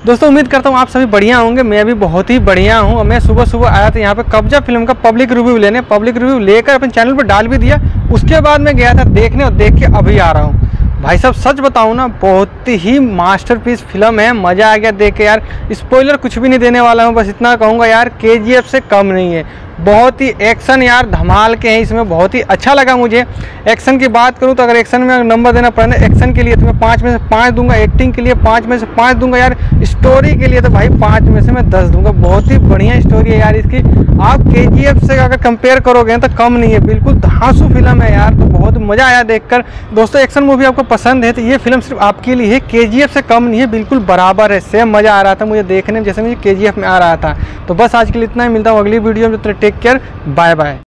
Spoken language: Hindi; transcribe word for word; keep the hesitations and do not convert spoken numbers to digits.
दोस्तों उम्मीद करता हूँ आप सभी बढ़िया होंगे। मैं भी बहुत ही बढ़िया हूँ। मैं सुबह सुबह आया था यहाँ पे कब्जा फिल्म का पब्लिक रिव्यू लेने। पब्लिक रिव्यू लेकर अपने चैनल पर डाल भी दिया। उसके बाद मैं गया था देखने और देख के अभी आ रहा हूँ। भाई साहब सच बताऊँ ना, बहुत ही मास्टरपीस फिल्म है। मज़ा आ गया देख के यार। स्पॉइलर कुछ भी नहीं देने वाला हूँ, बस इतना कहूँगा यार, के जी एफ से कम नहीं है। बहुत ही एक्शन यार धमाल के हैं इसमें, बहुत ही अच्छा लगा मुझे। एक्शन की बात करूँ तो अगर एक्शन में नंबर देना पड़े ना, एक्शन के लिए तो मैं पाँच में से पाँच दूंगा, एक्टिंग के लिए पाँच में से पाँच दूंगा यार, स्टोरी के लिए तो भाई पाँच में से मैं दस दूंगा। बहुत ही बढ़िया स्टोरी है यार इसकी। आप के जी एफ से अगर कंपेयर करोगे तो कम नहीं है, बिल्कुल धांसू फिल्म है यार। तो बहुत मज़ा आया देखकर। दोस्तों एक्शन मूवी आपको पसंद है तो ये फिल्म सिर्फ आपके लिए है। के जी एफ से कम नहीं है, बिल्कुल बराबर है। सेम मज़ा आ रहा था मुझे देखने में जैसे मुझे के जी एफ में आ रहा था। तो बस आज के लिए इतना ही। मिलता हूँ अगली वीडियो में। Take care, bye bye.